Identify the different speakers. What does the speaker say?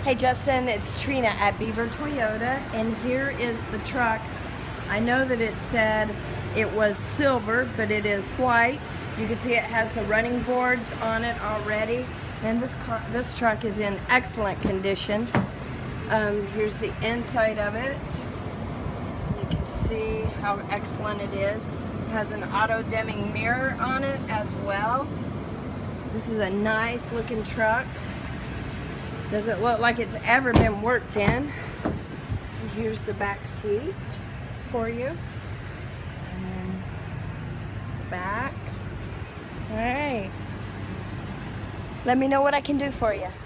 Speaker 1: Hey Justin, it's Trina at Beaver Toyota, and here is the truck. I know that it said it was silver, but it is white. You can see it has the running boards on it already, and this truck is in excellent condition. Here's the inside of it. You can see how excellent it is. It has an auto-dimming mirror on it as well. This is a nice looking truck. Doesn't look like it's ever been worked in. Here's the back seat for you. And then the back. Alright. Let me know what I can do for you.